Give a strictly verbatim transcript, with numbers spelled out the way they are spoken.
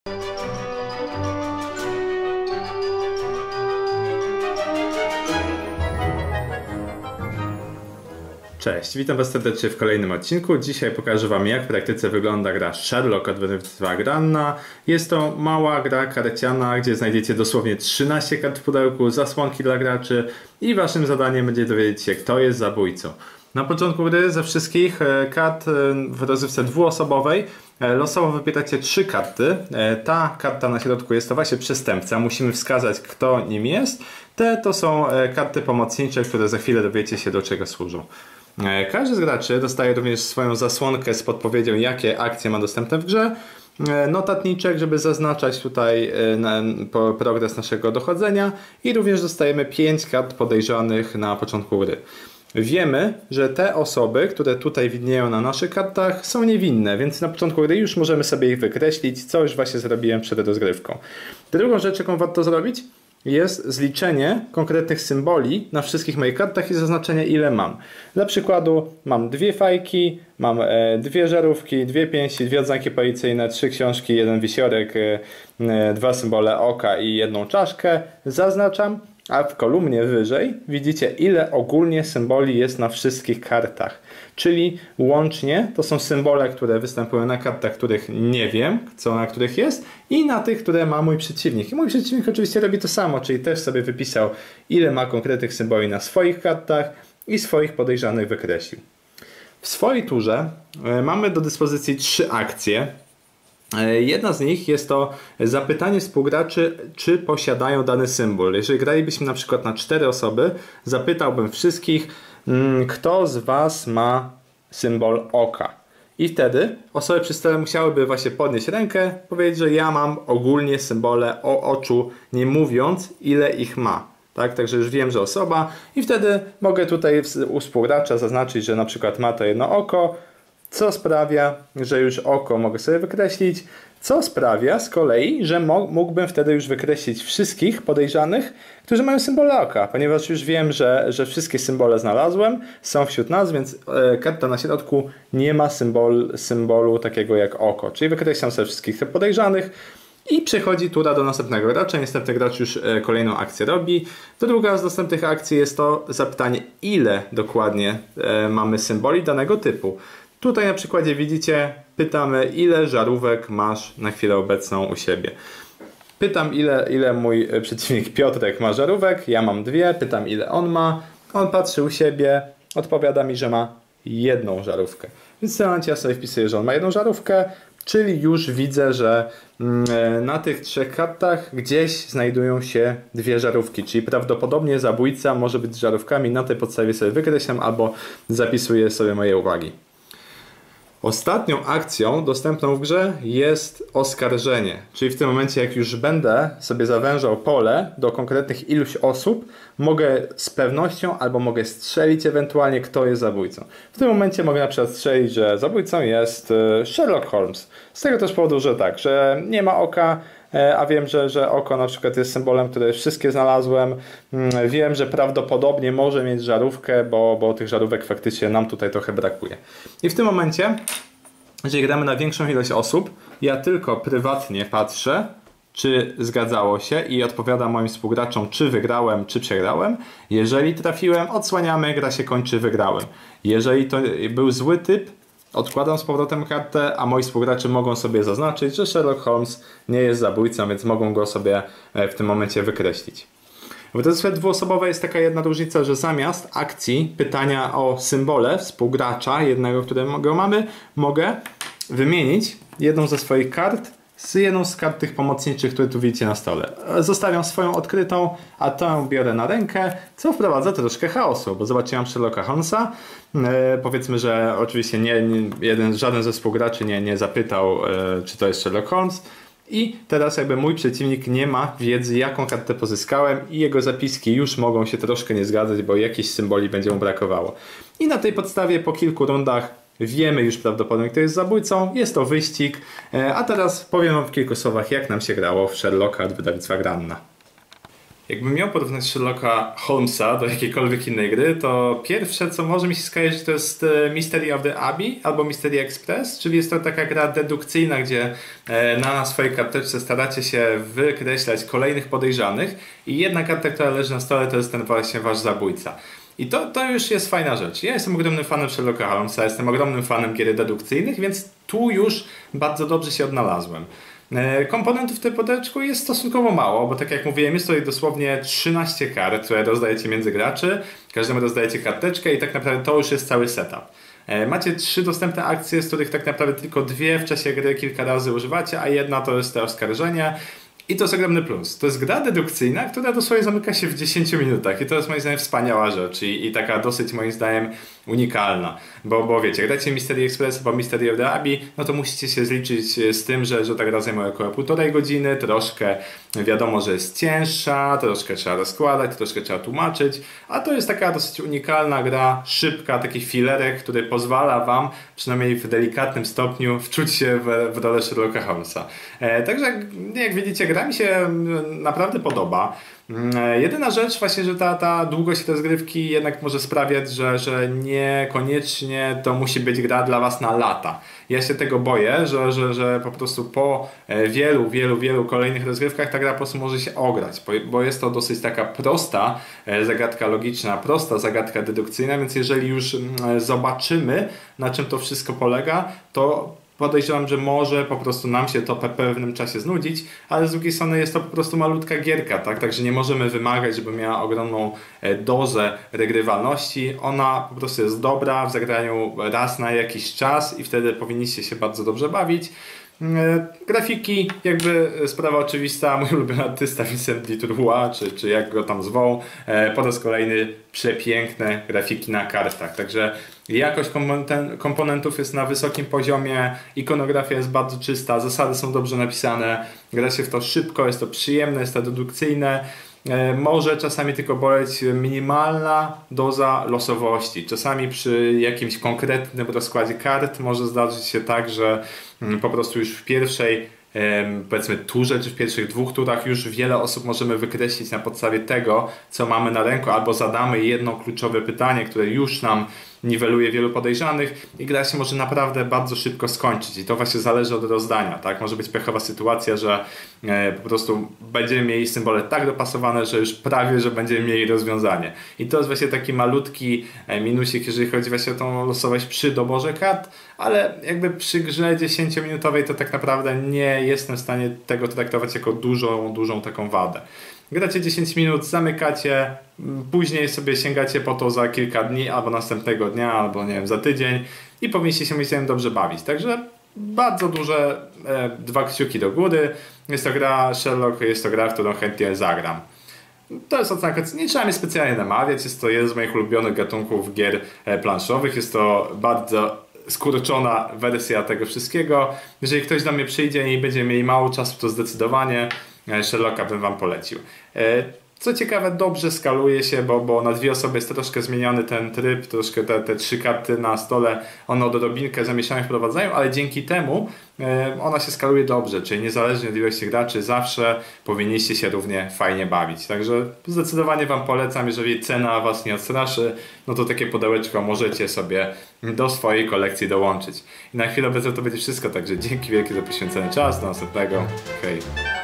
Cześć, witam Was serdecznie w kolejnym odcinku. Dzisiaj pokażę Wam, jak w praktyce wygląda gra Sherlock od wydawnictwa Granna. Jest to mała gra karciana, gdzie znajdziecie dosłownie trzynaście kart w pudełku, zasłonki dla graczy i Waszym zadaniem będzie dowiedzieć się, kto jest zabójcą. Na początku gry ze wszystkich kart w rozrywce dwuosobowej losowo wybieracie trzy karty. Ta karta na środku jest to właśnie przestępca. Musimy wskazać, kto nim jest. Te to są karty pomocnicze, które za chwilę dowiecie się, do czego służą. Każdy z graczy dostaje również swoją zasłonkę z podpowiedzią, jakie akcje ma dostępne w grze. Notatniczek, żeby zaznaczać tutaj progres naszego dochodzenia. I również dostajemy pięć kart podejrzanych na początku gry. Wiemy, że te osoby, które tutaj widnieją na naszych kartach, są niewinne, więc na początku gry już możemy sobie ich wykreślić, co już właśnie zrobiłem przed rozgrywką. Drugą rzecz, jaką warto zrobić, jest zliczenie konkretnych symboli na wszystkich moich kartach i zaznaczenie, ile mam. Dla przykładu mam dwie fajki, mam e, dwie żarówki, dwie pięści, dwie odznaki policyjne, trzy książki, jeden wisiorek, e, e, dwa symbole oka i jedną czaszkę. Zaznaczam, a w kolumnie wyżej widzicie, ile ogólnie symboli jest na wszystkich kartach. Czyli łącznie to są symbole, które występują na kartach, których nie wiem, co na których jest, i na tych, które ma mój przeciwnik. I mój przeciwnik oczywiście robi to samo, czyli też sobie wypisał, ile ma konkretnych symboli na swoich kartach i swoich podejrzanych wykreślił. W swojej turze mamy do dyspozycji trzy akcje. Jedna z nich jest to zapytanie współgraczy, czy posiadają dany symbol. Jeżeli gralibyśmy na przykład na cztery osoby, zapytałbym wszystkich, kto z Was ma symbol oka. I wtedy osoby przy stole musiałyby właśnie podnieść rękę, powiedzieć, że ja mam ogólnie symbole o oczu, nie mówiąc, ile ich ma. Tak? Także już wiem, że osoba, i wtedy mogę tutaj u współgracza zaznaczyć, że na przykład ma to jedno oko, co sprawia, że już oko mogę sobie wykreślić, co sprawia z kolei, że mógłbym wtedy już wykreślić wszystkich podejrzanych, którzy mają symbole oka, ponieważ już wiem, że, że wszystkie symbole znalazłem, są wśród nas, więc e, karta na środku nie ma symbol, symbolu takiego jak oko, czyli wykreślam sobie wszystkich podejrzanych i przechodzi tura do następnego gracza. Następny gracz już e, kolejną akcję robi. Druga z następnych akcji jest to zapytanie, ile dokładnie e, mamy symboli danego typu. Tutaj na przykładzie widzicie, pytamy, ile żarówek masz na chwilę obecną u siebie. Pytam, ile, ile mój przeciwnik Piotrek ma żarówek, ja mam dwie, pytam, ile on ma, on patrzy u siebie, odpowiada mi, że ma jedną żarówkę. Więc w tym momencie ja sobie wpisuję, że on ma jedną żarówkę, czyli już widzę, że na tych trzech kartach gdzieś znajdują się dwie żarówki, czyli prawdopodobnie zabójca może być z żarówkami. Na tej podstawie sobie wykreślam albo zapisuję sobie moje uwagi. Ostatnią akcją dostępną w grze jest oskarżenie, czyli w tym momencie, jak już będę sobie zawężał pole do konkretnych iluś osób, mogę z pewnością albo mogę strzelić ewentualnie, kto jest zabójcą. W tym momencie mogę na przykład strzelić, że zabójcą jest Sherlock Holmes. Z tego też powodu, że tak, że nie ma oka, a wiem, że, że oko na przykład jest symbolem, które wszystkie znalazłem. Wiem, że prawdopodobnie może mieć żarówkę, bo, bo tych żarówek faktycznie nam tutaj trochę brakuje. I w tym momencie, jeżeli gramy na większą ilość osób, ja tylko prywatnie patrzę, czy zgadzało się, i odpowiadam moim współgraczom, czy wygrałem, czy przegrałem. Jeżeli trafiłem, odsłaniamy, gra się kończy, wygrałem. Jeżeli to był zły typ, odkładam z powrotem kartę, a moi współgracze mogą sobie zaznaczyć, że Sherlock Holmes nie jest zabójcą, więc mogą go sobie w tym momencie wykreślić. W rozrywce dwuosobowej jest taka jedna różnica, że zamiast akcji pytania o symbole współgracza, jednego, którego mamy, mogę wymienić jedną ze swoich kart z jedną z kart tych pomocniczych, które tu widzicie na stole. Zostawiam swoją odkrytą, a tę biorę na rękę, co wprowadza troszkę chaosu, bo zobaczyłam Sherlocka Holmesa. E, powiedzmy, że oczywiście nie, nie, jeden, żaden ze współgraczy nie, nie zapytał, e, czy to jest Sherlock Holmes. I teraz jakby mój przeciwnik nie ma wiedzy, jaką kartę pozyskałem, i jego zapiski już mogą się troszkę nie zgadzać, bo jakichś symboli będzie mu brakowało. I na tej podstawie po kilku rundach wiemy już prawdopodobnie, kto jest zabójcą. Jest to wyścig. A teraz powiem wam w kilku słowach, jak nam się grało w Sherlocka od wydawnictwa Granna. Jakbym miał porównać Sherlocka Holmesa do jakiejkolwiek innej gry, to pierwsze, co może mi się skojarzyć, to jest Mystery of the Abbey albo Mystery Express, czyli jest to taka gra dedukcyjna, gdzie na swojej karteczce staracie się wykreślać kolejnych podejrzanych i jedna karta, która leży na stole, to jest ten właśnie wasz zabójca. I to, to już jest fajna rzecz. Ja jestem ogromnym fanem Sherlocka Holmesa, jestem ogromnym fanem gier dedukcyjnych, więc tu już bardzo dobrze się odnalazłem. Komponentów w tym pudełeczku jest stosunkowo mało, bo tak jak mówiłem, jest tutaj dosłownie trzynaście kart, które rozdajecie między graczy, każdemu rozdajecie karteczkę i tak naprawdę to już jest cały setup. Macie trzy dostępne akcje, z których tak naprawdę tylko dwie w czasie gry kilka razy używacie, a jedna to jest te oskarżenie. I to jest ogromny plus. To jest gra dedukcyjna, która dosłownie zamyka się w dziesięciu minutach i to jest moim zdaniem wspaniała rzecz i, i taka dosyć moim zdaniem unikalna. Bo, bo wiecie, gracie Mystery Express albo Mystery of the Abbey, no to musicie się zliczyć z tym, że, że ta gra zajmuje około półtorej godziny, troszkę wiadomo, że jest cięższa, troszkę trzeba rozkładać, troszkę trzeba tłumaczyć, a to jest taka dosyć unikalna gra, szybka, taki filerek, który pozwala wam, przynajmniej w delikatnym stopniu, wczuć się w, w rolę Sherlocka Holmesa. E, także jak widzicie, gra mi się naprawdę podoba. Jedyna rzecz właśnie, że ta, ta długość rozgrywki jednak może sprawiać, że, że niekoniecznie to musi być gra dla was na lata. Ja się tego boję, że, że, że po prostu po wielu, wielu, wielu kolejnych rozgrywkach ta gra po prostu może się ograć, bo jest to dosyć taka prosta zagadka logiczna, prosta zagadka dedukcyjna, więc jeżeli już zobaczymy, na czym to wszystko polega, to podejrzewam, że może po prostu nam się to po pewnym czasie znudzić, ale z drugiej strony jest to po prostu malutka gierka, tak? Także nie możemy wymagać, żeby miała ogromną dozę regrywalności. Ona po prostu jest dobra w zagraniu raz na jakiś czas i wtedy powinniście się bardzo dobrze bawić. Grafiki, jakby sprawa oczywista, mój ulubiony artysta Vincent Dutroux, czy, czy jak go tam zwą, po raz kolejny przepiękne grafiki na kartach, także jakość komponentów jest na wysokim poziomie, ikonografia jest bardzo czysta, zasady są dobrze napisane, gra się w to szybko, jest to przyjemne, jest to dedukcyjne. Może czasami tylko boleć minimalna doza losowości. Czasami przy jakimś konkretnym rozkładzie kart może zdarzyć się tak, że po prostu już w pierwszej, powiedzmy turze, czy w pierwszych dwóch turach już wiele osób możemy wykreślić na podstawie tego, co mamy na ręku, albo zadamy jedno kluczowe pytanie, które już nam niweluje wielu podejrzanych i gra się może naprawdę bardzo szybko skończyć i to właśnie zależy od rozdania, tak? Może być pechowa sytuacja, że e, po prostu będziemy mieli symbole tak dopasowane, że już prawie, że będziemy mieli rozwiązanie. I to jest właśnie taki malutki minusik, jeżeli chodzi właśnie o tą losowość przy doborze kart, ale jakby przy grze dziesięciominutowej to tak naprawdę nie jestem w stanie tego traktować jako dużą, dużą taką wadę. Gracie dziesięć minut, zamykacie, później sobie sięgacie po to za kilka dni, albo następnego dnia, albo nie wiem, za tydzień i powinniście się myślę dobrze bawić. Także bardzo duże e, dwa kciuki do góry. Jest to gra Sherlock, jest to gra, w którą chętnie zagram. To jest ocenka, nie trzeba mnie specjalnie namawiać, jest to jeden z moich ulubionych gatunków gier planszowych, jest to bardzo skurczona wersja tego wszystkiego. Jeżeli ktoś do mnie przyjdzie i będzie mieli mało czasu, to zdecydowanie Sherlocka bym wam polecił. Co ciekawe, dobrze skaluje się, bo, bo na dwie osoby jest troszkę zmieniony ten tryb, troszkę te, te trzy karty na stole, one odrobinkę zamieszania wprowadzają, ale dzięki temu e, ona się skaluje dobrze, czyli niezależnie od ilości graczy zawsze powinniście się równie fajnie bawić. Także zdecydowanie wam polecam, jeżeli cena was nie odstraszy, no to takie pudełeczko możecie sobie do swojej kolekcji dołączyć. I na chwilę obecną to będzie wszystko, także dzięki wielkie za poświęcony czas, do następnego, hej!